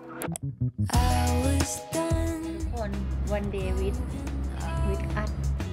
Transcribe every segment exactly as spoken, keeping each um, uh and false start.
ทุกคน one day with with us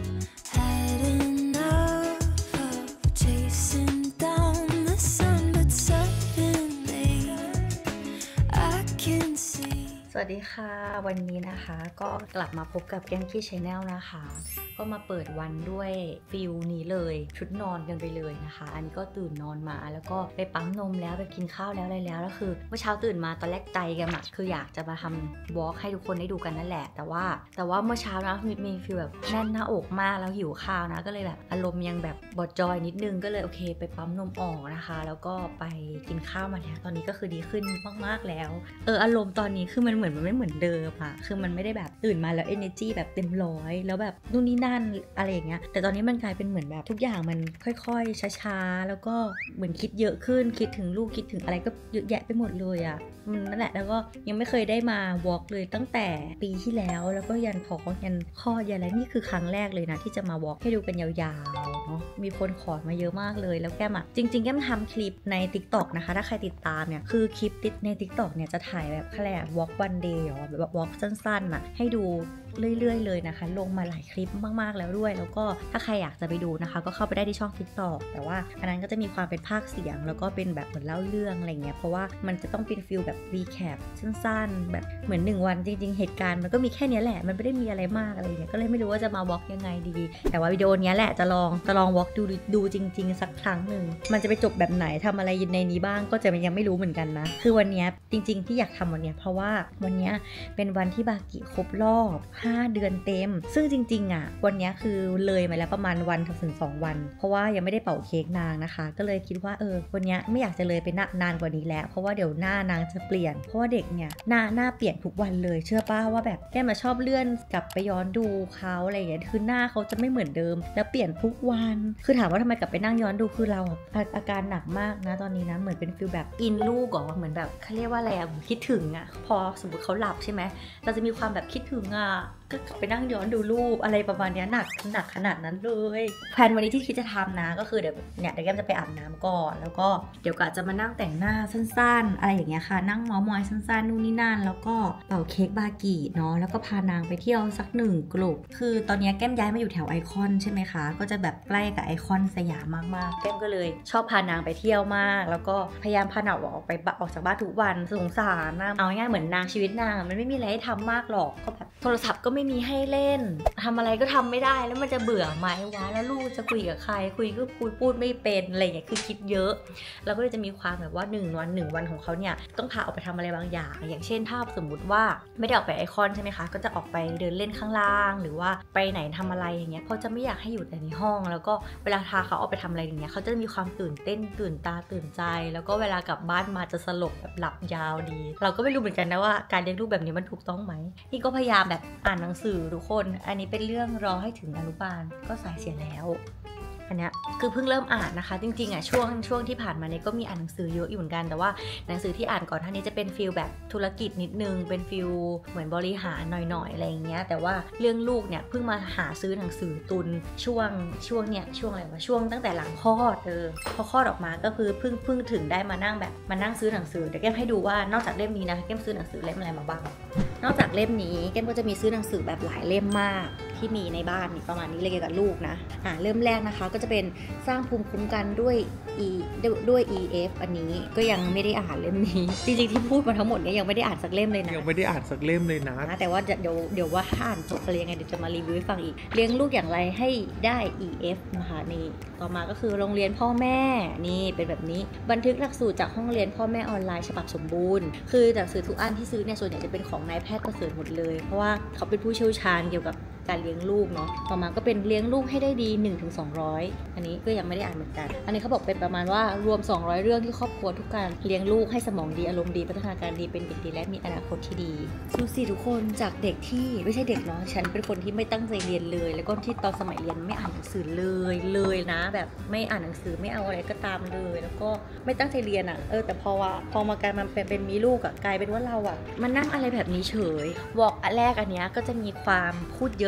สวัสดีค่ะวันนี้นะคะก็กลับมาพบกับแก้มกี้ชาแนลนะคะก็มาเปิดวันด้วยฟิลนี้เลยชุดนอนกันไปเลยนะคะอันนี้ก็ตื่นนอนมาแล้วก็ไปปั๊มนมแล้วไปกินข้าวแล้วอะไรแล้วแล้วคือเมื่อเช้าตื่นมาตอนแรกใจกันอะคืออยากจะมาทำวอล์กให้ทุกคนได้ดูกันนั่นแหละแต่ว่าแต่ว่าเมื่อเช้านะมีมีฟิลแบบแน่นหน้าอกมากแล้วหิวข้าวนะก็เลยแบบอารมณ์ยังแบบบอดจอยนิดนึงก็เลยโอเคไปปั๊มนมออกนะคะแล้วก็ไปกินข้าวมาแล้วตอนนี้ก็คือดีขึ้นมากๆแล้วเอออารมณ์ตอนนี้คือมันเหมือนมันไม่เหมือนเดิมอะคือมันไม่ได้แบบตื่นมาแล้ว energy แบบเต็มร้อยแล้วแบบนู่นนี่นั่นอะไรอย่างเงี้ยแต่ตอนนี้มันกลายเป็นเหมือนแบบทุกอย่างมันค่อยๆช้าๆแล้วก็เหมือนคิดเยอะขึ้นคิดถึงลูกคิดถึงอะไรก็เยอะแยะไปหมดเลยอะมันนั่นแหละแล้วก็ยังไม่เคยได้มาวอล์กเลยตั้งแต่ปีที่แล้วแล้วก็ยันท้องยันคลอดยันอะไรนี่คือครั้งแรกเลยนะที่จะมาวอล์กให้ดูกันยาวๆเนาะมีคนขอมาเยอะมากเลยแล้วแก้มอะจริงๆแก้มทำคลิปใน TikTok นะคะถ้าใครติดตามเนี่ยคือคลิปติดใน TikTok เนี่ยจะถ่ายแบบแค่วอล์กวันเดย์แบบวอล์กสั้นๆอะให้ดูเรื่อยๆเลยนะคะลงมาหลายคลิปมากๆแล้วด้วยแล้วก็ถ้าใครอยากจะไปดูนะคะก็เข้าไปได้ที่ช่อง TikTok แต่ว่าอันนั้นก็จะมีความเป็นภาคเสียงแล้วก็เป็นแบบเหมือนเล่าเรื่องอะไรเงี้ยเพราะว่ามันจะต้องเป็นฟิลแบบรีแคปสั้นๆแบบเหมือนหนึ่งวันจริงๆเหตุการณ์มันก็มีแค่นี้แหละมันไม่ได้มีอะไรมากอะไรเงี้ยก็เลยไม่รู้ว่าจะมาวอล์กยังไงดีแต่ว่าวิดีโอนี้แหละจะลองจะลองวอล์กดูดูจริงๆสักครั้งหนึ่งมันจะไปจบแบบไหนทำอะไรในนี้บ้างก็จะยังไม่รู้เหมือนกันนะคือวันนี้จริงๆที่อยากทำวันนี้เพราะว่าวันนี้เป็นวันที่บากิครบรอบห้าเดือนเต็มซึ่งจริงๆอ่ะวันนี้คือเลยมาแล้วประมาณวันถึงสองวันเพราะว่ายังไม่ได้เป่าเค้กนางนะคะก็เลยคิดว่าเออวันนี้ไม่อยากจะเลยไปนานกว่านี้แล้วเพราะว่าเดี๋ยวหน้านางจะเปลี่ยนเพราะว่าเด็กเนี่ยหน้าหน้าเปลี่ยนทุกวันเลยเชื่อป้าว่าแบบแกมาชอบเลื่อนกลับไปย้อนดูเขาอะไรอย่างเงี้ยคือหน้าเขาจะไม่เหมือนเดิมแล้วเปลี่ยนทุกวันคือถามว่าทำไมกลับไปนั่งย้อนดูคือเราอาการหนักมากนะตอนนี้นะเหมือนเป็นฟีลแบบอินลูกเหรอเหมือนแบบเขาเรียกว่าอะไรอะคิดถึงอะพอสมมติเขาหลับใช่ไหมเราจะมีความแบบคิดถึงอะก็กลับไปนั่งย้อนดูรูปอะไรประมาณนี้หนักหนักขนาดนั้นเลยแผนวันนี้ที่คิดจะทำนะก็คือเดี๋ยวเนี่ยเดี๋ยวแก้มจะไปอาบน้ำก่อนแล้วก็เดี๋ยวกะจะมานั่งแต่งหน้าสั้นๆอะไรอย่างเงี้ยค่ะนั่งเมาส์มอยสั้นๆนู่นนี่นั่นแล้วก็เป่าเค้กบากิเนาะแล้วก็พานางไปเที่ยวสักหนึ่งกลุ่มคือตอนนี้แก้มย้ายมาอยู่แถวไอคอนใช่ไหมคะก็จะแบบใกล้กับไอคอนสยามมากๆแก้มก็เลยชอบพานางไปเที่ยวมากแล้วก็พยายามพานางออกไปออกจากบ้านทุกวันสงสารนะเอาง่ายๆเหมือนนางชีวิตนางมันไม่มีอะไรให้ทำมากหรอกก็แบบโทรศัพท์ก็ไม่มีให้เล่นทำอะไรก็ทำไม่ได้แล้วมันจะเบื่อไหมวะแล้วลูกจะคุยกับใครคุยก็คุยพูดไม่เป็นอะไรอย่างเงี้ยคือคิดเยอะแล้วก็จะมีความแบบว่าหนึ่งวันหนึ่งวันของเขาเนี่ยต้องพาออกไปทำอะไรบางอย่างอย่างเช่นถ้าสมมุติว่าไม่ได้ออกไปไอคอนใช่ไหมคะก็จะออกไปเดินเล่นข้างล่างหรือว่าไปไหนทำอะไรอย่างเงี้ยเพราะจะไม่อยากให้อยู่แต่ในห้องแล้วก็เวลาพาเขาออกไปทำอะไรอย่างเงี้ยเขาจะมีความตื่นเต้นตื่นตาตื่นใจแล้วก็เวลากลับบ้านมาจะสลบแบบหลับยาวดีเราก็ไม่รู้เหมือนกันนะว่าการเลี้ยงลูกแบบนี้มันถูกต้องไหมนี่ก็พยายามแบบอ่านหนังสือทุกคนอันนี้เป็นเรื่องรอให้ถึงอนุบาลก็สายเสียแล้วอันเนี้ยคือเพิ่งเริ่มอ่านนะคะจริงๆอ่ะช่วงช่วงที่ผ่านมาเนี่ยก็มีอ่านหนังสือเยอะอยู่เหมือนกันแต่ว่าหนังสือที่อ่านก่อนท่านี้จะเป็นฟีลแบบธุรกิจนิดนึงเป็นฟีลเหมือนบริหารหน่อยๆอะไรอย่างเงี้ยแต่ว่าเรื่องลูกเนี่ยเพิ่งมาหาซื้อหนังสือตุนช่วงช่วงเนี่ยช่วงอะไรวะช่วงตั้งแต่หลังคลอดเออพอคลอดออกมาก็คือเพิ่งเพิ่งถึงได้มานั่งแบบมานั่งซื้อหนังสือเดี๋ยวแก้มให้ดูว่านอกจากเล่มนี้นะแก้มซื้อหนังสือเล่มอะไรมาบ้างนอกจากเล่มนี้แก้มก็จะมีซื้อหนังสือแบบหลายเล่มมากที่มีในบ้านนี่ประมาณนี้เลยเกี่ยวกับลูกนะอ่าเริ่มแรกนะคะก็จะเป็นสร้างภูมิคุ้มกันด้วย E ด้วย อี เอฟ อันนี้ก็ยังไม่ได้อ่านเล่มนี้จริงๆที่พูดมาทั้งหมดเนี่ยยังไม่ได้อ่านสักเล่มเลยนะยังไม่ได้อ่านสักเล่มเลยนะแต่ว่าเดี๋ยวเดี๋ยวว่าอ่านจบอะไรยังไงเดี๋ยวจะมารีวิวให้ฟังอีกเลี้ยงลูกอย่างไรให้ได้ อี เอฟ นะคะนี่ต่อมาก็คือโรงเรียนพ่อแม่นี่เป็นแบบนี้บันทึกหลักสูตรจากห้องเรียนพ่อแม่ออนไลน์ฉบับสมบูรณ์คือหนังสือทุกอันที่ซื้อเนี่ยส่วนใหญ่จะเป็นของนายแพทย์ประเสริฐหมดเลยเพราะว่าเขาเป็นผู้เชี่ยวชาญเกี่ยวกับการเลี้ยงลูกเนาะต่อมาก็เป็นเลี้ยงลูกให้ได้ดี หนึ่งถึงสองร้อย อันนี้ก็ยังไม่ได้อ่านเหมือนกันอันนี้เขาบอกเป็นประมาณว่ารวมสองร้อยเรื่องที่ครอบครัวทุกการเลี้ยงลูกให้สมองดีอารมณ์ดีพัฒนาการดีเป็นเด็กดีและมีอนาคตที่ดีดูสิทุกคนจากเด็กที่ไม่ใช่เด็กเนาะฉันเป็นคนที่ไม่ตั้งใจเรียนเลยแล้วก็ที่ตอนสมัยเรียนไม่อ่านหนังสือเลยเลยนะแบบไม่อ่านหนังสือไม่เอาอะไรก็ตามเลยแล้วก็ไม่ตั้งใจเรียนอ่ะเออแต่พอว่าพอมาการมันเป็นเป็นมีลูกอ่ะกลายเป็นว่าเราอ่ะมันนั่งอะไรแบบนี้เฉยวอล์กแรกอันเนี้ยก็จะมีความพูดเยอะ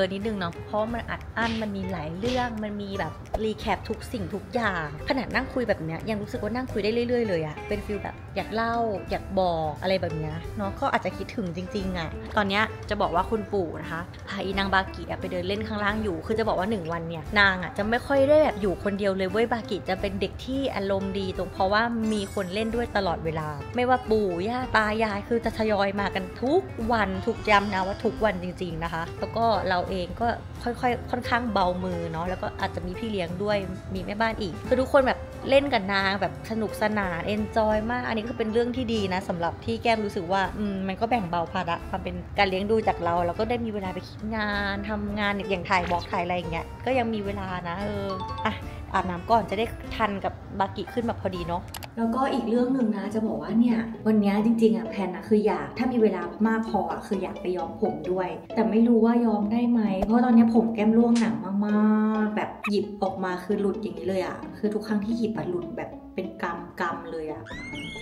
อะนิดนึงเนาะเพราะมันอัดอั้นมันมีหลายเรื่องมันมีแบบรีแคปทุกสิ่งทุกอย่างขนาดนั่งคุยแบบเนี้ยยังรู้สึกว่านั่งคุยได้เรื่อยๆเลยอะเป็นฟีลแบบอยากเล่าอยากบอกอะไรแบบเนี้ยเนาะก็อาจจะคิดถึงจริงๆอะตอนเนี้ยจะบอกว่าคุณปู่นะคะพาอีนางบากิไปเดินเล่นข้างล่างอยู่คือจะบอกว่าหนึ่งวันเนี่ยนางอะจะไม่ค่อยได้แบบอยู่คนเดียวเลยเว้ยบากิจะเป็นเด็กที่อารมณ์ดีตรงเพราะว่ามีคนเล่นด้วยตลอดเวลาไม่ว่าปู่ย่าตายายคือจะทยอยมากันทุกวันทุกย้ำนะว่าทุกวันจริงๆนะคะแล้วก็เราเองก็ค่อยๆค่อนข้างเบามือเนาะแล้วก็อาจจะมีพี่เลี้ยงด้วยมีแม่บ้านอีกคือทุกคนแบบเล่นกับนางแบบสนุกสนานเอนจอยมากอันนี้ก็เป็นเรื่องที่ดีนะสำหรับที่แก้มรู้สึกว่าอืมมันก็แบ่งเบาภาระความเป็นการเลี้ยงดูจากเราแล้วก็ได้มีเวลาไปคิดงานทำงานอย่างถ่ายบล็อกถ่ายอะไรอย่างเงี้ยก็ยังมีเวลานะเอออ่ะอาบน้ำก่อนจะได้ทันกับบากิขึ้นแบบพอดีเนาะแล้วก็อีกเรื่องหนึ่งนะจะบอกว่าเนี่ยวันนี้จริงๆอ่ะแพนนะคืออยากถ้ามีเวลามากพออ่ะคืออยากไปย้อมผมด้วยแต่ไม่รู้ว่าย้อมได้ไหมเพราะตอนนี้ผมแก้มร่วงหนักมากๆแบบหยิบออกมาคือหลุดอย่างนี้เลยอ่ะคือทุกครั้งที่หยิบอ่ะหลุดแบบเป็นกำกำเลยอ่ะ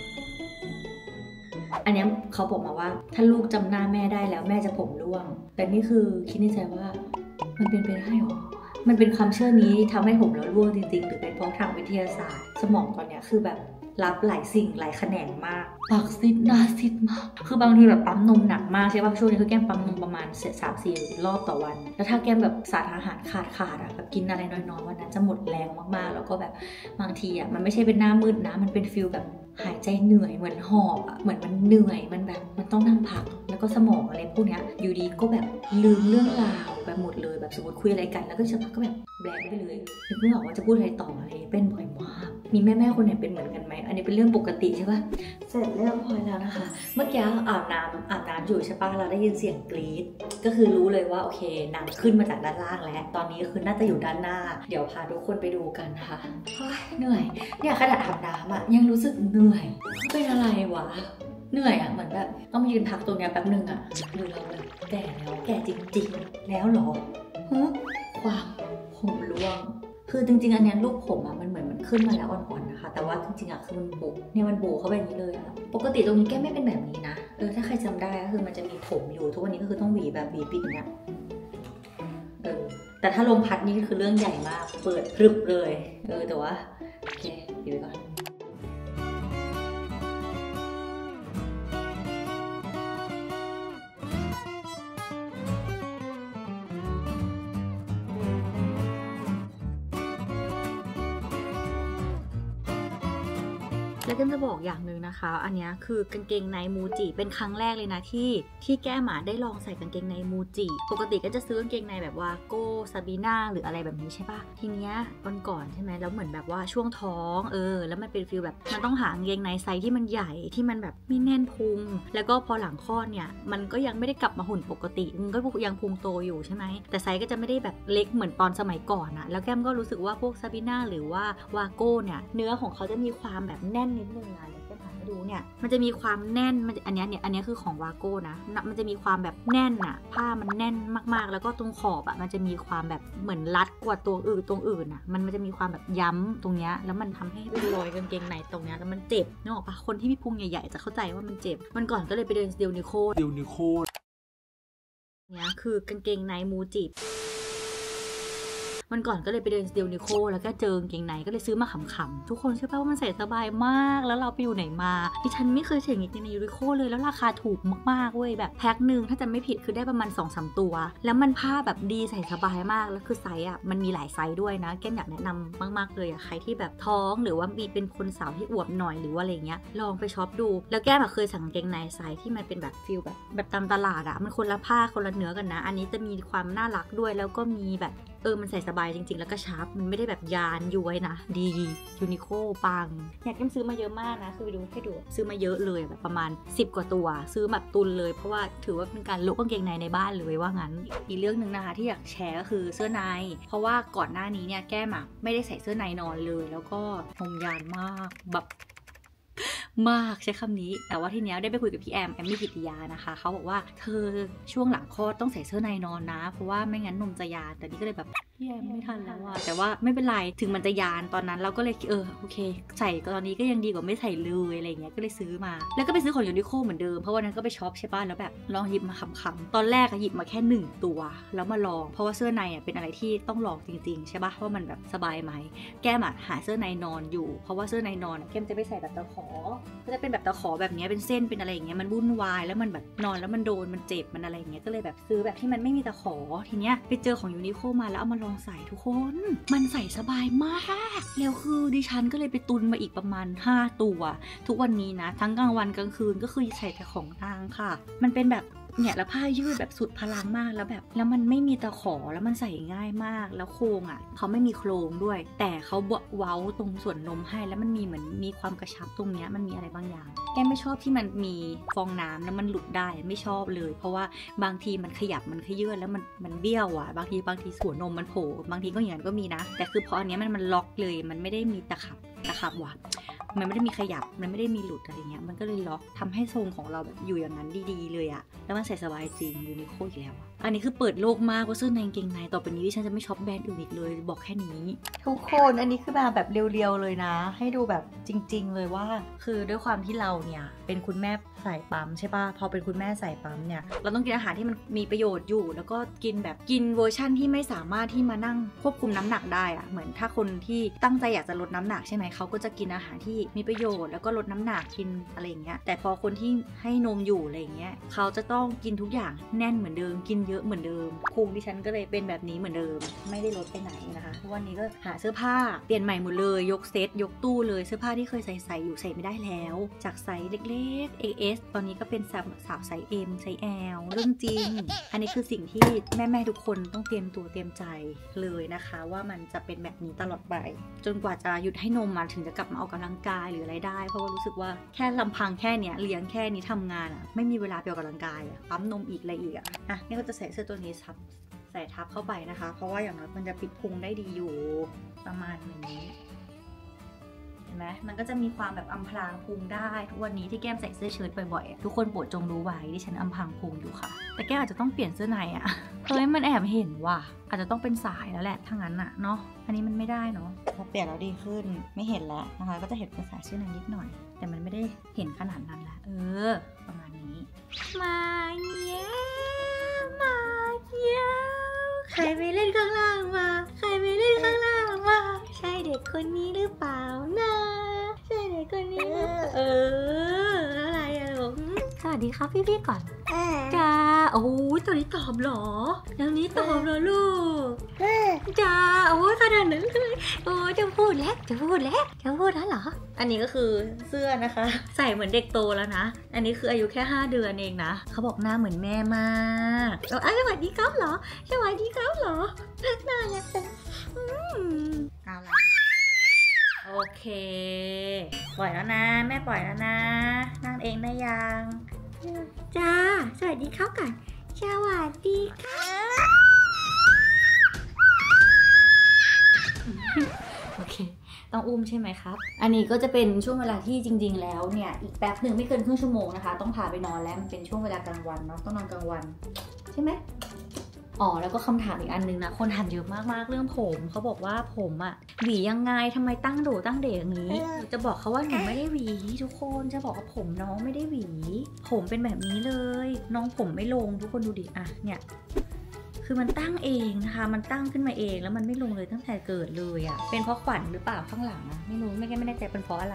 อันนี้เขาบอกมาว่าถ้าลูกจำหน้าแม่ได้แล้วแม่จะผมร่วงแต่นี่คือคิดในใจว่ามันเป็นไปได้หรอมันเป็นความเชื่อนี้ทำให้ผมเราร่วงจริงๆหรือเป็นเพราะทางวิทยาศาสตร์สมองตอนเนี้ยคือแบบรับหลายสิ่งหลายแขนงมากปากซิดหน้าซิดมากคือบางทีแบบปั๊มนมหนักมากใช่ป่ะช่วงนี้คือแก้มปั๊มนมประมาณสามสี่รอบต่อวันแล้วถ้าแก้มแบบสารอาหารขาดขาดอะแบบกินอะไรน้อยๆวันนั้นจะหมดแรงมากๆแล้วก็แบบบางทีอะมันไม่ใช่เป็นหน้ามืดนะมันเป็นฟิลแบบหายใจเหนื่อยเหมือนหอบอะเหมือนมันเหนื่อยมันแบบมันต้องนั่งพักแล้วก็สมองอะไรพวกเนี้ยอยู่ดีก็แบบลืมเรื่องราวไปหมดเลยแบบสมมติคุยอะไรกันแล้วก็จะก็แบบแบงไปเลยนึกไม่ออกว่าจะพูดอะไรต่ออะไรเป็นบ่อยมากมีแม่ๆคนไหนเป็นเหมือนกันไหมอันนี้เป็นเรื่องปกติใช่ปะเสร็จเรียบร้อยแล้วนะคะเมื่อกี้อาบน้ำอาบน้ำอยู่ใช่ปะเราได้ยินเสียงกรี๊ดก็คือรู้เลยว่าโอเคนางขึ้นมาจากด้านล่างแล้วตอนนี้คือน่าจะอยู่ด้านหน้าเดี๋ยวพาทุกคนไปดูกันค่ะเหนื่อยเนี่ยขนาดอาบน้ำอะยังรู้สึกเหนื่อยเป็นอะไรวะเหนื่อยอะเหมือนแบบต้องยืนพักตรงเนี้ยแป๊บนึงอะคือเราแบบแก่แล้วแก่จริงๆแล้วหรอฮึความผมร่วงคือจริงๆอันนี้ลูกผมอะมันเหมือนมันขึ้นมาแล้วอ่อนๆนะคะแต่ว่าจริงๆอะคือมันบุเนี่ยมันบูเข้าไปอย่างนี้เลยอะปกติตรงนี้แก้ไม่เป็นแบบนี้นะเออถ้าใครจำได้ก็คือมันจะมีผมอยู่ทุกวันนี้ก็คือต้องหวีแบบหวีปิดเนี่ยเออแต่ถ้าลมพัดนี่คือเรื่องใหญ่มากเปิดพรึบเลยเออแต่ว่าโอเคหวีไปก่อนแล้วก็จะบอกอย่างหนึ่งนะคะอันนี้คือกางเกงในมูจิเป็นครั้งแรกเลยนะที่ที่แก้มได้ลองใส่กางเกงในมูจิปกติก็จะซื้อกางเกงในแบบว่าโก้ซาบีน่าหรืออะไรแบบนี้ใช่ปะทีเนี้ยวันก่อนใช่ไหมแล้วเหมือนแบบว่าช่วงท้องเออแล้วมันเป็นฟีลแบบมันต้องหากางเกงในไซส์ที่มันใหญ่ที่มันแบบไม่แน่นพุงแล้วก็พอหลังคลอดเนี่ยมันก็ยังไม่ได้กลับมาหุ่นปกติมันก็ยังพุงโตอยู่ใช่ไหมแต่ไซส์ก็จะไม่ได้แบบเล็กเหมือนตอนสมัยก่อนอะแล้วแก้มก็รู้สึกว่าพวกซาบีน่าหรือว่าวาโก้เนี่ยเนื้อของเขาจะมีความแบบแน่นนิดนึงนะดูเนี่ยมันจะมีความแน่นมันอันนี้เนี่ยอันนี้คือของวาโก้นะมันจะมีความแบบแน่นอะผ้ามันแน่นมากๆแล้วก็ตรงขอบอะมันจะมีความแบบเหมือนรัดกว่าตัวอื่นตรงอื่นอะมันมันจะมีความแบบย้ำตรงเนี้ยแล้วมันทำให้รอยกางเกงในตรงเนี้ยแล้วมันเจ็บนึกออกปะคนที่มีพุงใหญ่ๆจะเข้าใจว่ามันเจ็บมันก่อนก็เลยไปเดินเดลนิโคเดลนิโคเนี่ยคือกางเกงในมูจิมันก่อนก็เลยไปเดินเดลนิโคแล้วก็เจอกางเกงในก็เลยซื้อมาขำๆทุกคนเชื่อป่ะว่ามันใส่สบายมากแล้วเราไปอยู่ไหนมาดิฉันไม่เคยใส่กางเกงในยูนิโคเลยแล้วราคาถูกมากๆเว้ยแบบแพ็คหนึ่งถ้าจะไม่ผิดคือได้ประมาณ สองสาม ตัวแล้วมันผ้าแบบดีใส่สบายมากแล้วคือไซส์อ่ะมันมีหลายไซส์ด้วยนะแก้มอยากแนะนำมากๆเลยอ่ะใครที่แบบท้องหรือว่ามีเป็นคนสาวที่อวบหน่อยหรือว่าอะไรเงี้ยลองไปช็อปดูแล้วแก้มเคยสั่งกางเกงในไซส์ที่มันเป็นแบบฟิลแบบแบบตามตลาดอ่ะมันคนละผ้าคนละเนื้อกันนะอันนี้จะมีความน่ารักด้วยแล้วก็มีแบบเออมันใส่สบายจริงๆแล้วก็ชาร์ปมันไม่ได้แบบยานย้วยนะดียูนิโคปังอยากแก้มซื้อมาเยอะมากนะคือไปดูให้ดูซื้อมาเยอะเลยแบบประมาณสิบกว่าตัวซื้อแบบตุนเลยเพราะว่าถือว่าเป็นการลดกางเกงในในบ้านเลยว่างั้นอีกเรื่องนึงนะคะที่อยากแชร์ก็คือเสื้อในเพราะว่าก่อนหน้านี้เนี่ยแก้มไม่ได้ใส่เสื้อในนอนเลยแล้วก็ทมยานมากแบบมากใช้คำนี้แต่ว่าทีเนี้ยได้ไปคุยกับพี่แอมแอมมี่กิติยานะคะเขาบอกว่าเธอช่วงหลังคลอดต้องใส่เสื้อในนอนนะเพราะว่าไม่งั้นนมจะยานแต่นี่ก็เลยแบบพี่แอมไม่ทันแล้วอะแต่ว่าไม่เป็นไรถึงมันจะยานตอนนั้นเราก็เลยเออโอเคใส่ตอนนี้ก็ยังดีกว่าไม่ใส่เลยอะไรเงี้ยก็เลยซื้อมาแล้วก็ไปซื้อของยูนิโคเหมือนเดิมเพราะวันนั้นก็ไปช็อปใช่ป่ะแล้วแบบลองหยิบมาขำๆตอนแรกอะหยิบมาแค่หนึ่งตัวแล้วมาลองเพราะว่าเสื้อในอะเป็นอะไรที่ต้องลองจริงๆใช่ป่ะว่ามันแบบสบายไหมแก้มอะหาเสื้อในนอนอยู่เพราะว่าเสื้อในนอนแก้มจะไปใส่แบบตะขอก็จะเป็นแบบตะขอแบบนี้เป็นเส้นเป็นอะไรอย่างเงี้ยมันวุ่นวายแล้วมันแบบนอนแล้วมันโดนมันเจ็บมันอะไรอย่างเงี้ยก็เลยแบบซื้อแบบที่มันไม่มีตะขอทีเนี้ยไปเจอของยูนิโคมาแล้วเอามาลองใส่ทุกคนมันใส่สบายมากแล้วคือดิฉันก็เลยไปตุนมาอีกประมาณห้าตัวทุกวันนี้นะทั้งกลางวันกลางคืนก็คือใส่แต่ของนางค่ะมันเป็นแบบเนี่ยแล้วผ้ายืดแบบสุดพลังมากแล้วแบบแล้วมันไม่มีตะขอแล้วมันใส่ง่ายมากแล้วโครงอ่ะเขาไม่มีโครงด้วยแต่เขาเว้าตรงส่วนนมให้แล้วมันมีเหมือนมีความกระชับตรงเนี้ยมันมีอะไรบางอย่างแกไม่ชอบที่มันมีฟองน้ำแล้วมันหลุดได้ไม่ชอบเลยเพราะว่าบางทีมันขยับมันขยื่นแล้วมันมันเบี้ยวอ่ะบางทีบางทีส่วนนมมันโผล่บางทีก็อย่างนั้นก็มีนะแต่คือพออันนี้มันมันล็อกเลยมันไม่ได้มีตะขับตะขับว่ะมันไม่ได้มีขยับมันไม่ได้มีหลุดอะไรเงี้ยมันก็เลยล็อกทำให้ทรงของเราแบบอยู่อย่างนั้นดีๆเลยอะแล้วมันใส่สบายจริงยูนิโคอีกแล้วอะอันนี้คือเปิดโลกมากว่าซื้อในกางเกงในต่อไปนี้ดิฉันจะไม่ช็อปแบรนด์อื่นอีกเลยบอกแค่นี้ทุกคนอันนี้คือมาแบบเรียวๆเลยนะให้ดูแบบจริงๆเลยว่าคือด้วยความที่เราเนี่ยเป็นคุณแม่สายปั๊มใช่ป่ะพอเป็นคุณแม่สายปั๊มเนี่ยเราต้องกินอาหารที่มันมีประโยชน์อยู่แล้วก็กินแบบกินเวอร์ชั่นที่ไม่สามารถที่มานั่งควบคุมน้ำหนักได้อะเหมือนถ้าคนที่ตั้งใจอยากจะลดน้ำหนักใช่ไหมเขาก็จะกินอาหารที่มีประโยชน์แล้วก็ลดน้ำหนักกินอะไรอย่างเงี้ยแต่พอคนที่ให้นมอยู่อะไรอย่างเงี้ยเขาจะต้องกินทุกอย่างแน่นเหมือนเดิมกินเยอะเหมือนเดิมพุงดิฉันก็เลยเป็นแบบนี้เหมือนเดิมไม่ได้ลดไปไหนนะคะทุกวันนี้ก็หาเสื้อผ้าเปลี่ยนใหม่หมดเลยยกเซตยกตู้เลยเสื้อผ้าที่เคยใส่ใส่อยู่ใส่ไม่ได้แล้วจากไซส์เล็กๆ เอ เอส ตอนนี้ก็เป็นสาวไซส์ M ไซส์ L เรื่องจริงอันนี้คือสิ่งที่แม่ๆทุกคนต้องเตรียมตัวเตรียมใจเลยนะคะว่ามันจะเป็นแบบนี้ตลอดไปจนกว่าจะหยุดให้นมมาถึงจะกลับมาออกกำลังกายหรืออะไรได้เพราะว่ารู้สึกว่าแค่ลำพังแค่เนี้ยเลี้ยงแค่นี้ทำงานอ่ะไม่มีเวลาไปออกกำลังกายอ่ะปั๊มนมอีกอะไรอีกอ่ะอ่ะนี่ก็จะใส่เสื้อตัวนี้ซับใส่ทับเข้าไปนะคะเพราะว่าอย่างน้อยมันจะปิดพุงได้ดีอยู่ประมาณนี้เห็นไหมมันก็จะมีความแบบอำพรางพุงได้ทุกวันนี้ที่แก้มใส่เสื้อเชิ้ตบ่อยๆทุกคนโปรดจงรู้ไว้ดิฉันอำพรางพุงอยู่ค่ะแต่แก้มอาจจะต้องเปลี่ยนเสื้อในอ่ะเฮ้ยมันแอบเห็นว่ะอาจจะต้องเป็นสายแล้วแหละถ้างั้นอ่ะเนาะอันนี้มันไม่ได้เนาะพอเปลี่ยนแล้วดีขึ้นไม่เห็นแล้วนะคะก็จะเห็นเป็นสายเสื้อในนิดหน่อยแต่มันไม่ได้เห็นขนาดนั้นละเออประมาณนี้มาเย้มาเย้ใครไปเล่นข้างล่างมาใครไปเล่นข้างล่างมาใช่เด็กคนนี้หรือเปล่านะใช่เด็กคนนี้เอออะไรอะลูกสวัสดีครับพี่ๆก่อนจ้าโอ้ยตอนนี้ตอบหรอตอนนี้ตอบเหรอลูกจ้าโอ้ยขนาดนั้นเลยโอ้จะพูดแล้วจะพูดแล้วจะพูดแล้วเหรออันนี้ก็คือเสื้อนะคะใส่เหมือนเด็กโตแล้วนะอันนี้คืออายุแค่ห้าเดือนเองนะเขาบอกหน้าเหมือนแม่มากเออสวัสดีครับเหรอสวัสดีครับเหรอน่ารักจังเอาละโอเคปล่อยแล้วนะแม่ปล่อยแล้วนะนั่งเองได้ยังจ้าสวัสดีครับก่อนสวัสดีครับโอเคต้องอุ้มใช่ไหมครับอันนี้ก็จะเป็นช่วงเวลาที่จริงๆแล้วเนี่ยอีกแป๊บหนึ่งไม่เกินครึ่งชั่วโมงนะคะต้องพาไปนอนแล้วมันเป็นช่วงเวลากลางวันเนาะต้องนอนกลางวันใช่ไหมอ๋อแล้วก็คำถามอีกอันนึงนะคนถามเยอะมากๆเรื่องผมเขาบอกว่าผมอะหวียังไงทำไมตั้งโดตั้งเดอย่างนี้จะบอกเขาว่าหนูไม่ได้หวีทุกคนจะบอกว่าผมน้องไม่ได้หวีผมเป็นแบบนี้เลยน้องผมไม่ลงทุกคนดูดิอ่ะเนี่ยคือมันตั้งเองนะคะมันตั้งขึ้นมาเองแล้วมันไม่ลงเลยตั้งแต่เกิดเลยอะเป็นเพราะขวัญหรือเปล่าข้างหลังอะไม่รู้ไม่แน่ไม่แน่ใจเป็นเพราะอะไร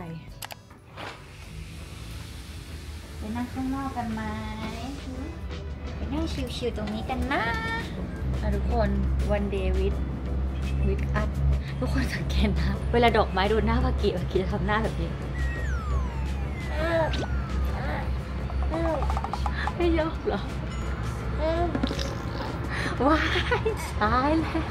ไปนั่งข้างนอกกันไหมไปนั่งชิวๆตรงนี้กันนะทุกคนวันเดวิดวิดอัพทุกคนสังเกตนะเวลาดอกไม้โดนหน้าพากิพากิจะทำหน้าแบบนี้ไม่ยอมเหรอว้ายตายแล้ว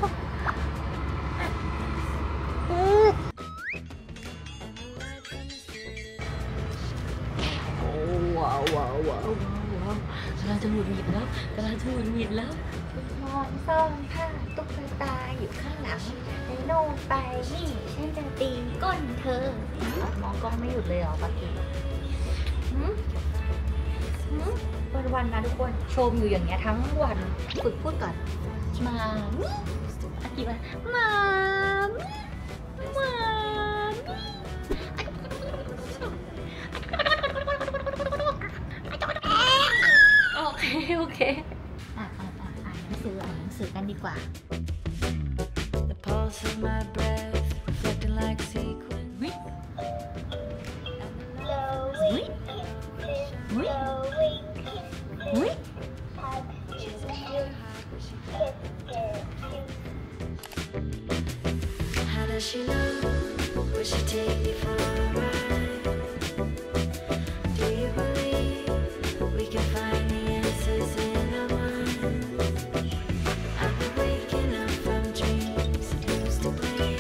ว้าวว้าวว้าวว้าวกำลังจะหงุดหงิดแล้วกำลังจะหงุดหงิดแล้วนอนซ่อนผ้าตุ๊กตาอยู่ข้างหลังในโน่นไปนี่ฉันจะตีก้นเธอมองกล้องไม่หยุดเลยเหรอปากีวันวันนะทุกคนชมอยู่อย่างเงี้ยทั้งวันฝึกพูดก่อนมามิอากิมามามิมาโอเคโอเคอ่านอ่านอ่านอ่านหนังสืออ่านหนังสือกันดีกว่า The pulse of my breath reflecting like sequins วิวิวิวิ How does she know? Will she take me for a ride? Do you believe we can find the answers in our minds? I've been waking up from dreams that used to bleed.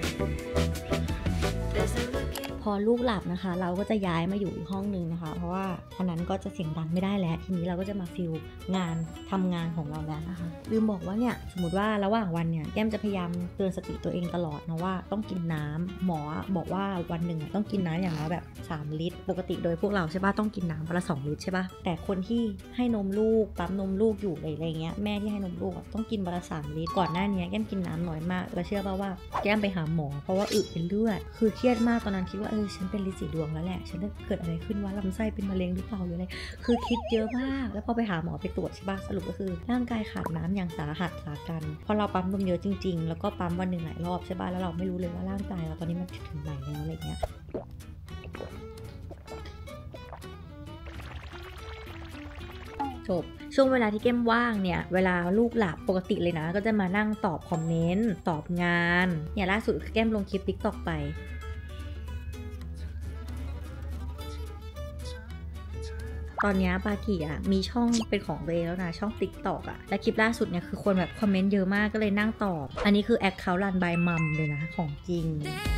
There's a look in พอลูกหลับนะคะเราก็จะย้ายมาอยู่อีกห้องนึงนะคะเพราะว่าอันนั้นก็จะเสียงดังไม่ได้แล้วทีนี้เราก็จะมาฟิลงานทำงานของเราแล้วนะคะลืมบอกว่าเนี่ยสมมติว่าระหว่างวันเนี่ยแก้มจะพยายามเตือนสติตัวเองตลอดนะว่าต้องกินน้ำหมอบอกว่าวันหนึ่งต้องกินน้ำอย่างน้อยแบบสามลิตรปกติโดยพวกเราใช่ป่ะต้องกินน้ำวันละสองลิตรใช่ป่ะแต่คนที่ให้นมลูกปั๊มนมลูกอยู่อะไรเงี้ยแม่ที่ให้นมลูกต้องกินวันละสามลิตรก่อนหน้านี้แก้มกินน้ำน้อยมากแล้วเชื่อป่ะว่าแก้มไปหาหมอเพราะว่าอึเป็นเลือดคือเครียดมากตอนนั้นคิดว่าเออฉันเป็นลิสีดวงแล้วแหละฉันจะเกิดอะไรขึ้นว่าลำไส้เป็นมะเร็งหรือเปล่าหรืออะไรคือคิดเยอะมากแล้วพอไปหาหมอไปตรวจใช่ป่ะสรุปก็คือร่างกายขาดน้ำอย่างสาหัสสากันพอเราปั๊มนมเยอะจริงๆแล้วก็ปั๊มวันหนึ่งหลายรอบใช่ป่ะแล้วเราไม่รู้เลยว่าร่างกายเราตอนนี้มันถึงไหนแล้วอะไรเงี้ยจบช่วงเวลาที่เก้มว่างเนี่ยเวลาลูกหลับปกติเลยนะก็จะมานั่งตอบคอมเมนต์ตอบงานเนี่ยล่าสุดแก้มลงคลิป ติ๊กต็อก ไปตอนนี้ปากิอ่ะมีช่องเป็นของตัวเองแล้วนะช่อง ติ๊กต็อก อ่ะและคลิปล่าสุดเนี่ยคือคนแบบคอมเมนต์เยอะมากก็เลยนั่งตอบอันนี้คือ Account Run by Mom เลยนะของจริง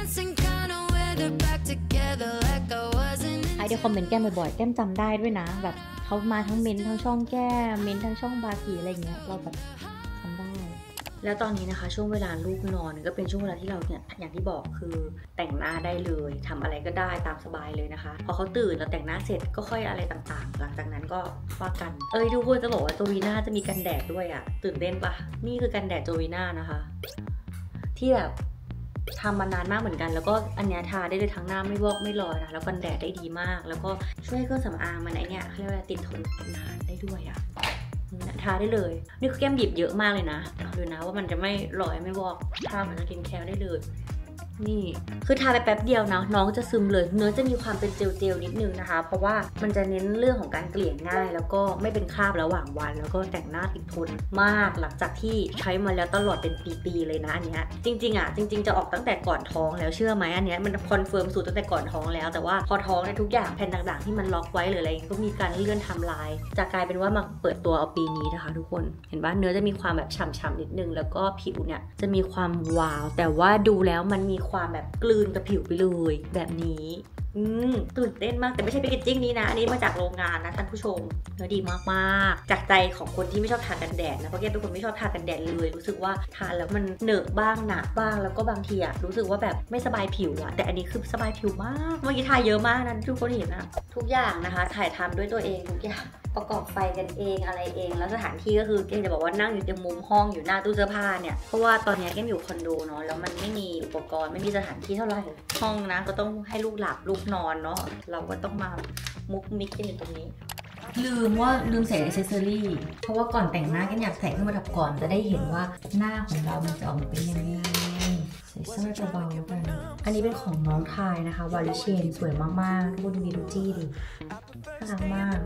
ใครที่คอมเมนต์แก้มบ่อยๆแก้มจำได้ด้วยนะแบบเขามาทั้งเมนทั้งช่องแก้มเมนทั้งช่องบากิอะไรเงี้ยเราแบบจำได้แล้วตอนนี้นะคะช่วงเวลาลูกนอนก็เป็นช่วงเวลาที่เราเนี่ยอย่างที่บอกคือแต่งหน้าได้เลยทำอะไรก็ได้ตามสบายเลยนะคะพอเขาตื่นแล้วแต่งหน้าเสร็จก็ค่อยอะไรต่างๆหลังจากนั้นก็ว่ากันเอ้ยทุกคนจะบอกว่าโจวีน่าจะมีกันแดดด้วยอ่ะตื่นเต้นปะนี่คือกันแดดโจวีน่านะคะที่แบบทำมานานมากเหมือนกันแล้วก็อันนี้ทาได้เลยทั้งหน้าไม่วอกไม่ลอยนะแล้วกันแดดได้ดีมากแล้วก็ช่วยเครื่องสำอางมันไอเนี่ยเขาเรียกว่าติดทนนานได้ด้วยอ่ะทาได้เลยนี่คือแก้มบีบเยอะมากเลยนะดูนะว่ามันจะไม่ลอยไม่วอกทาเหมือนสกินแคร์ได้เลยนี่คือทาไปแป๊บเดียวนะน้องจะซึมเลยเนื้อจะมีความเป็นเจลเจลนิดนึงนะคะเพราะว่ามันจะเน้นเรื่องของการเกลี่ยง่ายแล้วก็ไม่เป็นคราบระหว่างวันแล้วก็แต่งหน้าติดทนมากหลังจากที่ใช้มาแล้วตลอดเป็นปีๆเลยนะอันเนี้ยจริงๆอ่ะจริงๆจะออกตั้งแต่ก่อนท้องแล้วเชื่อไหมอันเนี้ยมันคอนเฟิร์มสูตรตั้งแต่ก่อนท้องแล้วแต่ว่าพอท้องเนี่ยทุกอย่างแผ่นต่างๆที่มันล็อกไว้หรืออะไรก็มีการเลื่อนไทม์ไลน์จะกลายเป็นว่ามาเปิดตัวเอาปีนี้นะคะทุกคนเห็นว่าเนื้อจะมีความแบบฉ่ำๆนิดนึงแล้วก็ผิวเนี่ยจะมีความวาวแต่ว่าดูแล้วมันมีความแบบกลืนกับผิวไปเลยแบบนี้อืมตื่นเต้นมากแต่ไม่ใช่แพคเกจจิ้งนี้นะอันนี้มาจากโรงงานนะท่านผู้ชมเนื้อดีมากๆจากใจของคนที่ไม่ชอบทากันแดดนะเพราะแกเป็นคนไม่ชอบทากันแดดเลยรู้สึกว่าทาแล้วมันเหนอะบ้างหนาบ้างแล้วก็บางทีอะรู้สึกว่าแบบไม่สบายผิวอะแต่อันนี้คือสบายผิวมากเมื่อกี้ทาเยอะมากนะทุกคนเห็นนะทุกอย่างนะคะถ่ายทำด้วยตัวเองทุกอย่างประกอบไฟกันเองอะไรเองแล้วสถานที่ก็คือแกจะบอกว่านั่งอยู่ในมุมห้องอยู่หน้าตู้เสื้อผ้าเนี่ยเพราะว่าตอนนี้แกอยู่คอนโดเนาะแล้วมันไม่มีอุปกรณ์ไม่มีสถานที่เท่าไหร่ห้องนะก็ต้องให้ลูกหลับลูกนอนเนาะเราก็ต้องมามุกมิกกันอยู่ตรงนี้ลืมว่าลืมใส่อิเซสซอรี่เพราะว่าก่อนแต่งหน้าแกอยากใส่ขึ้นมาดับก่อนจะได้เห็นว่าหน้าของเรามันจะออกมาเป็นยังไงใส่เสื้อเบาๆกันอันนี้เป็นของน้องทายนะคะวาลิเชนสวยมากๆทุกคนดูดีดูจี้ดิน่ารักมาก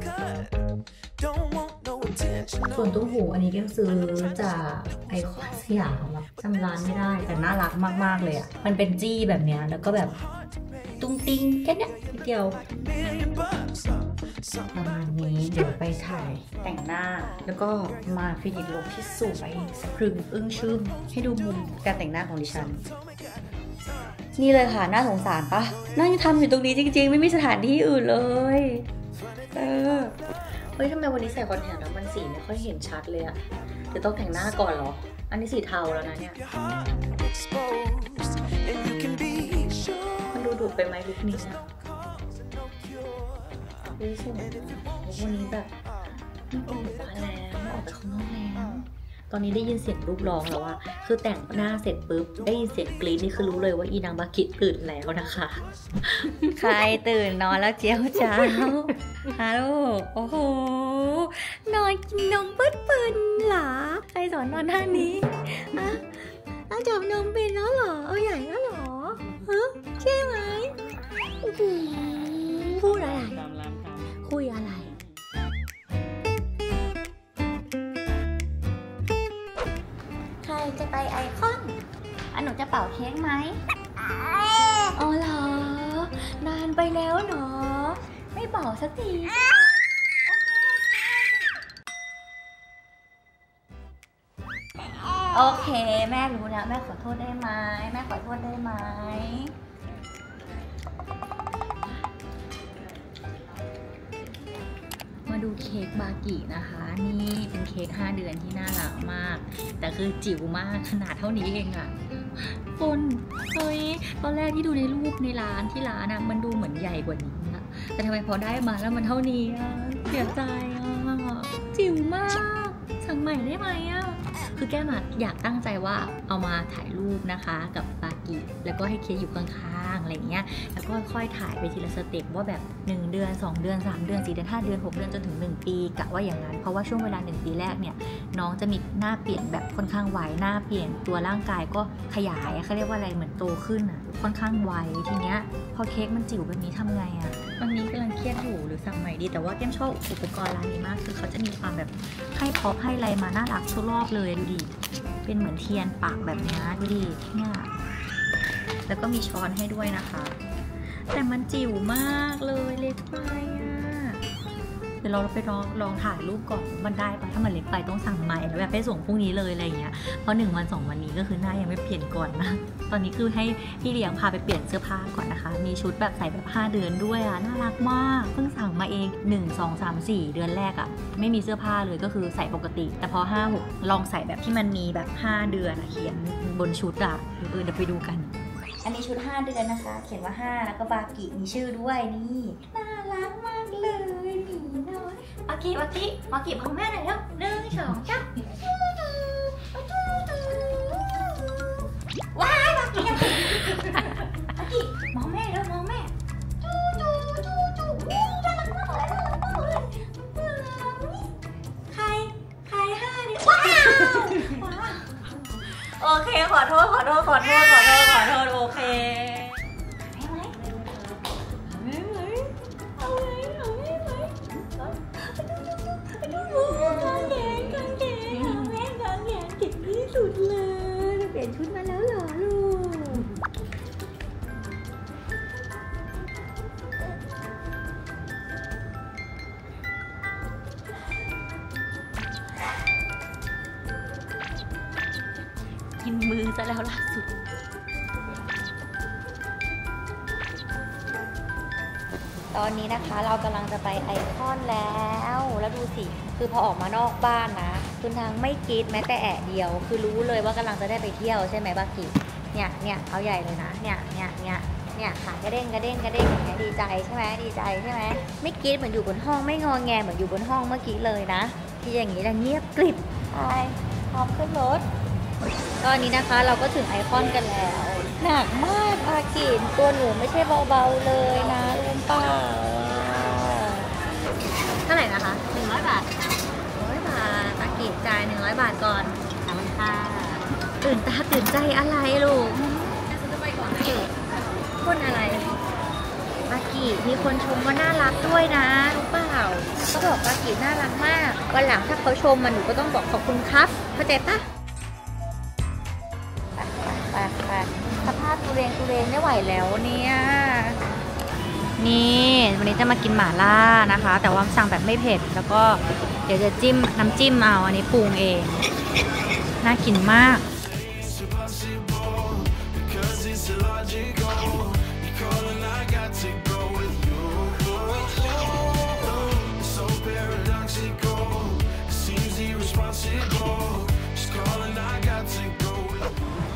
ส่วนตุ้งหูอันนี้แก้มซื้อจากไอคอนสยามจำร้านไม่ได้แต่น่ารักมากๆเลยอ่ะมันเป็นจี้แบบเนี้ยแล้วก็แบบตุ้งติ้งแค่นี้นิดเดียวประมาณนี้เดี๋ยวไปถ่ายแต่งหน้าแล้วก็มาฟินิชลุคที่สวยสะพรึงอึ้งชื่นให้ดูมุมการแต่งหน้าของดิฉันนี่เลยค่ะน่าสงสารปะนั่งทำอยู่ตรงนี้จริงๆไม่มีสถานที่อื่นเลยเออเฮ้ยทำไมวันนี้ใส่คอนแทคแล้วมันสีไม่ค่อยเห็นชัดเลยอะหรือต้องแต่งหน้าก่อนเหรออันนี้สีเทาแล้วนะเนี่ยมันดูดุไปไหมลุคนี้นะดูสวยวันนี้แบบไม่ออกบ้านแล้วไม่ออกไปข้างนอกแล้วตอนนี้ได้ยินเสียงลูกร้องแล้วอะคือแต่งหน้าเสร็จปุ๊บได้ยินเสียงกรี๊ดนี่คือรู้เลยว่าอีนางบากิตื่นแล้วนะคะใครตื่นนอนแล้วเจียวเจ้าฮัลโหลโอ้โหนอนกินนมปื้ดปืนหรอใครสอนนอนท่านี้อะต้องจับนมเป็นแล้วหรอเอาใหญ่แล้วหรอฮะใช่ไหมพูดอะไรคุยอะไรใครจะไปไอคอนอันหนูจะเป่าเค้กไหมอ๋อเหรอนานไปแล้วเนาะไม่เป่าสักทีโอเคแม่รู้แล้วแม่ขอโทษได้ไหมแม่ขอโทษได้ไหมมาดูเค้กบากินะคะนี่เป็นเค้กห้าเดือนที่น่ารักมากแต่คือจิ๋วมากขนาดเท่านี้เองอะคนเฮ้ยตอนแรกที่ดูในรูปในร้านที่ร้านอะมันดูเหมือนใหญ่กว่านี้อะแต่ทำไมพอได้มาแล้วมันเท่านี้อะเสียใจอะจิ๋วมากสั่งใหม่ได้ไหมอะคือแก้มอยากตั้งใจว่าเอามาถ่ายรูปนะคะกับบากิแล้วก็ให้เค้กอยู่ข้างๆอะไรเงี้ยแล้วก็ค่อยถ่ายไปทีละสเต็ปว่าแบบหนึ่งเดือนสองเดือนสามเดือนสี่เดือนห้าเดือนหกเดือนจนถึงหนึ่งปีกะว่าอย่างนั้นเพราะว่าช่วงเวลาหนึ่งปีแรกเนี่ยน้องจะมีหน้าเปลี่ยนแบบค่อนข้างไวหน้าเปลี่ยนตัวร่างกายก็ขยายเขาเรียกว่าอะไรเหมือนโตขึ้นอ่ะค่อนข้างไวทีเนี้ยพอเค้กมันจิ๋วแบบนี้ทำไงอ่ะวันนี้กำลังเครียดอยู่หรือสั่งใหม่ดีแต่ว่าแก้มชอบอุปกรณ์ร้านนี้มากคือเขาจะมีความแบบให้พอให้อะไรมาน่ารักทุกรอบเลยดูดิเป็นเหมือนเทียนปากแบบนี้ดูดิเนี่ยแล้วก็มีช้อนให้ด้วยนะคะแต่มันจิ๋วมากเลยเล็กไปอ่ะเดี๋ยวเราไปลองลองถ่ายรูปก่อนมันได้ปะถ้ามันเล็กไปต้องสั่งใหม่แล้วแบบไปส่งพรุ่งนี้เลยอะไรอย่างเงี้ยเพราะหนึ่งวันสองวันนี้ก็คือหน้ายังไม่เปลี่ยนก่อนนะตอนนี้คือให้พี่เลี้ยงพาไปเปลี่ยนเสื้อผ้าก่อนนะคะมีชุดแบบใส่แบบห้าเดือนด้วยอ่ะน่ารักมากเพิ่งสั่งมาเองหนึ่ง สอง สาม สี่เดือนแรกอ่ะไม่มีเสื้อผ้าเลยก็คือใส่ปกติแต่พอห้า หกลองใส่แบบที่มันมีแบบห้าเดือนเขียนบนชุดอ่ะเออเดี๋ยวไปดูกันอันนี้ชุดห้าเดือนนะคะเขียนว่าห้าแล้วก็บากิมีชื่อด้วยนี่น่ารักมากเลยหมีน้อยบากิบากิบากิพ่อแม่หน่อยแล้วหนึ่งสองจ้าว้ายบากิบากิมองแม่แล้วมองแม่จูจูจูจูน่ารักมากเลยน่ารักมากเลยใครใครห้าเดือนว้าวโอเคขอโทษขอโทษขอโทษขอโทษขอโทษโอเคเอาไหมเอาไหมเอาไหมเอาไหมเอาไหมกางเกงกางเกงแม่กางเกงเก่งที่สุดเลยเปลี่ยนชุดมาแล้วเหรอลูกกินมือซะแล้วล่าสุดตอนนี้นะคะเรากำลังจะไปไอคอนแล้วแล้วดูสิคือพอออกมานอกบ้านนะคุณทางไม่กรี๊ดแม้แต่แอะเดียวคือรู้เลยว่ากำลังจะได้ไปเที่ยวใช่ไหมบากิเนี่ยเนี่ยเอาใหญ่เลยนะเนี่ยเนี่ยเนี่ยเนี่ยขากระเด้งกระเด้งกระเด้งอย่างเงี้ยดีใจใช่ไหมดีใจใช่ไหมไม่กรี๊ดเหมือนอยู่บนห้องไม่งอแงเหมือนอยู่บนห้องเมื่อกี้เลยนะที่อย่างนี้แล้วเงียบกริบไปพร้อมขึ้นรถตอนนี้นะคะเราก็ถึงไอคอนกันแล้วหนักมากบากิตัวหนูไม่ใช่เบาๆเลยนะรู้เปล่าเท่าไหร่นะคะหนึ่งร้อยบาทร้อยบาทบากิจ่ายหนึ่งร้อยบาทก่อนขอบคุณค่ะตื่นตาตื่นใจอะไรลูกจะไปก่อนนะคนอะไรบากิมีคนชมว่าน่ารักด้วยนะรู้เปล่าเขาบอกบากิน่ารักมากวันหลังถ้าเขาชมมันหนูก็ต้องบอกขอบคุณครับเข้าใจปะไปไปสภาพตุเรงตุเรงไม่ไหวแล้วเนี่ยนี่วันนี้จะมากินหม่าล่านะคะแต่ว่าสั่งแบบไม่เผ็ดแล้วก็เดี๋ยวจะจิ้มน้ำจิ้มเอาอันนี้ปรุงเองน่ากินมาก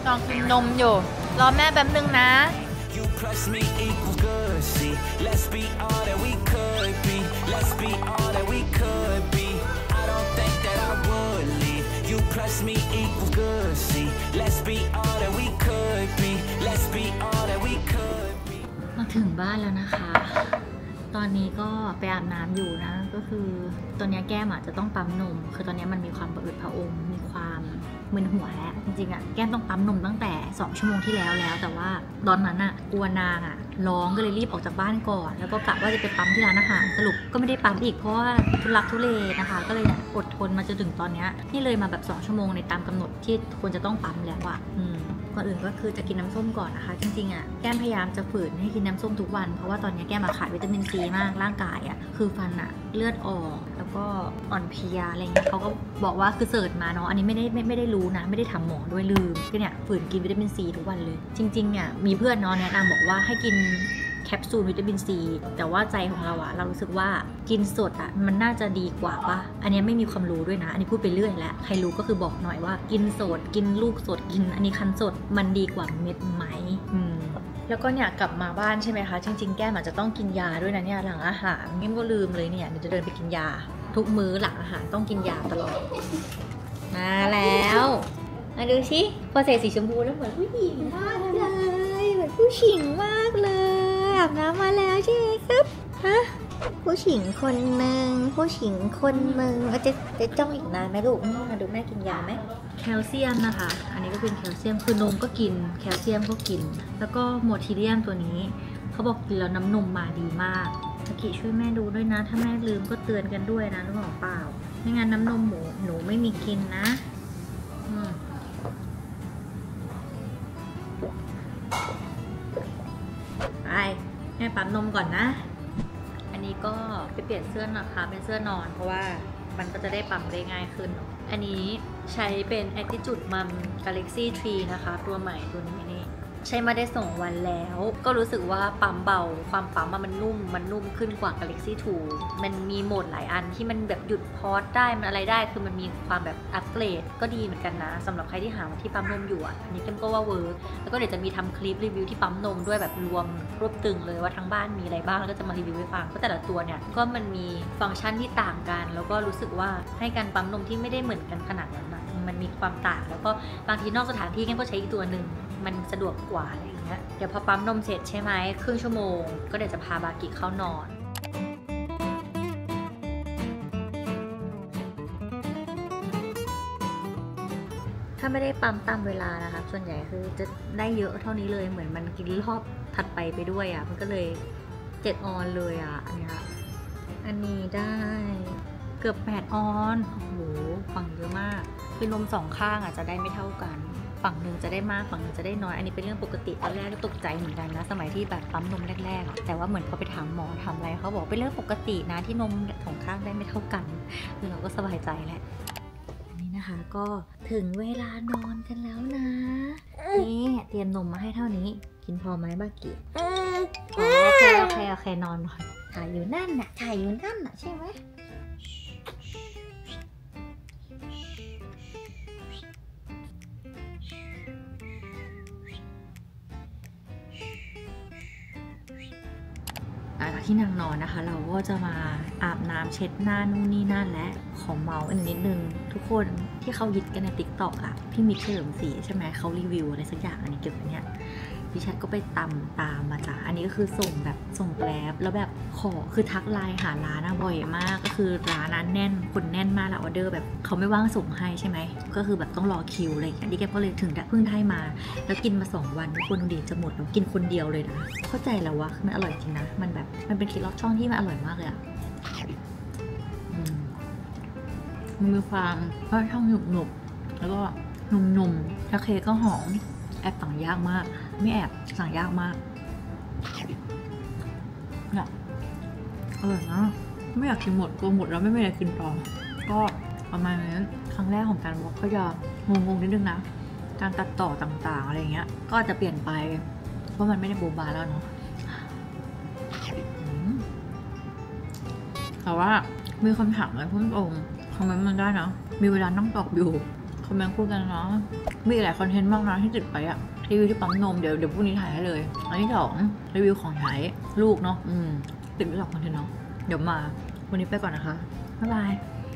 ลองกินนมอยู่รอแม่แป๊บนึงนะ You plus me equals good, see. Let's be all that we could be. Let's be all that we could be. I don't think that I would leave. You plus me equals good, see. Let's be all that we could be. Let's be all that we could be. มาถึงบ้านแล้วนะคะ ตอนนี้ก็ไปอาบน้ำอยู่นะ ก็คือตอนนี้แก้มอาจจะต้องปั๊มนม คือตอนนี้มันมีความประอืดผะอมมีความมึนหัวแล้วจริงๆอ่ะแก้มต้องปั๊มนมตั้งแต่สองชั่วโมงที่แล้วแล้วแต่ว่าตอนนั้นอ่ะกลัวนางอ่ะร้องก็เลยรีบออกจากบ้านก่อนแล้วก็กะว่าจะไปปั๊มที่ร้านอาหารสรุปก็ไม่ได้ปั๊มอีกเพราะว่าทุลักทุเลนะคะก็เลยเนี่ยอดทนมาจนถึงตอนนี้นี่เลยมาแบบสองชั่วโมงในตามกำหนดที่ควรจะต้องปั๊มแล้วอ่ะอืมก่อนอื่นก็คือจะกินน้ำส้มก่อนนะคะจริงๆอ่ะแก้มพยายามจะฝืนให้กินน้ำส้มทุกวันเพราะว่าตอนนี้แก้มขาดวิตามินซีมากร่างกายอ่ะคือฟันอ่ะเลือดออกแล้วก็อ่อนเพลียอะไรเงี้ยเขาก็บอกว่าคือเสิร์ชมาเนาะอันนี้ไม่ได้ไม่ไม่ได้รู้นะไม่ได้ทำหมอด้วยลืมก็เนี่ยฝืนกินวิตามินซีทุกวันเลยจริงๆเนี่ยมีเพื่อนเนาะแนะนำบอกว่าให้กินแคปซูลวิตามินซีแต่ว่าใจของเราอะเรารู้สึกว่ากินสดอะมันน่าจะดีกว่าป่ะอันนี้ไม่มีความรู้ด้วยนะอันนี้พูดไปเรื่อยแล้วใครรู้ก็คือบอกหน่อยว่ากินสดกินลูกสดกินอันนี้คั้นสดมันดีกว่าเม็ดไหมอืมแล้วก็เนี่ยกลับมาบ้านใช่ไหมคะจริงๆแก้มอาจจะต้องกินยาด้วยนะเนี่ยหลังอาหารนี่ก็ลืมเลยเนี่ยเดี๋ยวจะเดินไปกินยาทุกมื้อหลังอาหารต้องกินยาตลอดมาแล้วมาดูสิพอใส่สีชมพูแล้วเหมือนผู้หญิงมากเลยเหมือนผู้หญิงมากเลยอาบน้ำมาแล้วใช่ไหมครับฮะผู้หญิงคนหนึ่งผู้หญิงคนหนึ่งจะจะจ้องอีกนานไหมลูกมาดูแม่กินยาไหมแคลเซียมนะคะอันนี้ก็เป็นแคลเซียมคือนมก็กินแคลเซียมก็กินแล้วก็โมทิเลียมตัวนี้เขาบอกกินแล้วน้ำนมมาดีมากตะกี้ช่วยแม่ดูด้วยนะถ้าแม่ลืมก็เตือนกันด้วยนะรู้เปล่าไม่งั้นน้ำนมหมูหนูไม่มีกินนะอืมไปแม่ปั๊มนมก่อนนะอันนี้ก็ไปเปลี่ยนเสื้อนะคะเป็นเสื้อนอนเพราะว่ามันก็จะได้ปั๊มได้ง่ายขึ้นอันนี้ใช้เป็น Attitude Mum Galaxy ทรีนะคะตัวใหม่ตัวนี้นี่ใช้มาได้สองวันแล้วก็รู้สึกว่าปั๊มเบาความปั๊มมันนุ่มมันนุ่มขึ้นกว่า Galaxy ทูมันมีโหมดหลายอันที่มันแบบหยุดพอสได้มันอะไรได้คือมันมีความแบบอัปเกรดก็ดีเหมือนกันนะสำหรับใครที่หาที่ปั๊มนมอยู่อ่ะอันนี้เกมก็ว่าเวิร์กแล้วก็เดี๋ยวจะมีทำคลิปรีวิวที่ปั๊มนมด้วยแบบรวมรวบตึงเลยว่าทั้งบ้านมีอะไรบ้างแล้วก็จะมารีวิวให้ฟังเพราะแต่ละตัวเนี่ยก็มันมีฟังก์ชันที่ต่างกันแล้วก็รู้สึกว่าให้การปั๊มนมที่ไม่ได้เหมือนกันขนาดนั้นนะมันมีความต่างแล้วก็บางทีนอกสถานที่เกมก็ใช้อีกตัวหนึ่งมันสะดวกกว่าอะไรอย่างเงี้ยเดี๋ยวพอปั๊มนมเสร็จใช่ไหมครึ่งชั่วโมงก็เดี๋ยวจะพาบากิเข้านอนถ้าไม่ได้ปั๊มตามเวลานะคะส่วนใหญ่คือจะได้เยอะเท่านี้เลยเหมือนมันกินรอบถัดไปไปด้วยอ่ะมันก็เลยเจ็ดออนเลยอ่ะอันนี้อันนี้ได้เกือบแปดออนโอ้โหฝั่งเยอะมากคือนมสองข้างอ่ะจะได้ไม่เท่ากันฝั่งหนึ่งจะได้มากฝั่งหนึ่งจะได้น้อยอันนี้เป็นเรื่องปกติตอนแรกก็ตกใจเหมือนกันนะสมัยที่แบบปั๊มนมแรกๆแต่ว่าเหมือนพอไปถามหมอทำอะไรเขาบอกเป็นเรื่องปกตินะที่นมสองข้างได้ไม่เท่ากันคือเราก็สบายใจแหละอันนี้นะคะก็ถึงเวลานอนกันแล้วนะนี่เตรียมนมมาให้เท่านี้กินพอไหมบ้ากี้โอเคโอเคโอเคนอนนอนถ่ายอยู่นั่นน่ะถ่ายอยู่นั่นน่ะใช่ไหมที่นางนอนนะคะเราก็จะมาอาบน้ำเช็ดหน้านู่นนี่นั่นและขอเมาส์อันนิดนึงทุกคนที่เขาฮิตกันใน ติ๊กต็อก อ่ะพี่มิกเฉลิมศรีใช่ไหมเขารีวิวอะไรสักอย่างอันนี้เกี่ยวกับเนี้ยดิฉันก็ไปตามตามมาจ้ะอันนี้ก็คือส่งแบบส่งแกร็บแล้วแบบขอคือทักไลน์หาร้านนะบ่อยมากก็คือร้านนั้นแน่นคนแน่นมากแล้วออเดอร์แบบเขาไม่ว่างส่งให้ใช่ไหมก็คือแบบต้องรอคิวอะไรอย่างเงี้ยดิแกก็เลยถึงเพิ่งได้มาแล้วกินมาสองวันทุกคนดูดิจะหมดแล้วกินคนเดียวเลยนะเข้าใจแล้วว่ามันอร่อยจริงนะมันแบบมันเป็นเคล็ดลับช่องที่มันอร่อยมากเลยอะมันมีความรสช่องหนุบหนุบแล้วก็นุ่มๆแล้วเค้กก็หอมแอบสั่งยากมากไม่แอบสั่งยากมากเนี่ยอร่อยนะไม่อยากกินหมดกลัวหมดแล้วไม่มีอะไรกินต่อก็ประมาณนี้ครั้งแรกของการวอล์กก็จะงงๆนิดนึงนะการตัดต่อต่างๆอะไรเงี้ยก็จะเปลี่ยนไปเพราะมันไม่ได้โบบาแล้วเนาะแต่ว่ามีคำถามอะไรเพิ่มเติมคอมเมนต์มันได้นะมีเวลานั่งตอบอยู่คคอมเมนต์พูดกันเนาะมีหลายคอนเทนต์มากนะที่ติดไปอะรีวิวที่ปั๊มนมเดี๋ยวเดี๋ยวพรุ่งนี้ถ่ายให้เลยอันที่สองรีวิวของใช้ลูกเนาะอืมติดไปสองคอนเทนต์เนาะเดี๋ยวมาวันนี้ไปก่อนนะคะบ๊ายบาย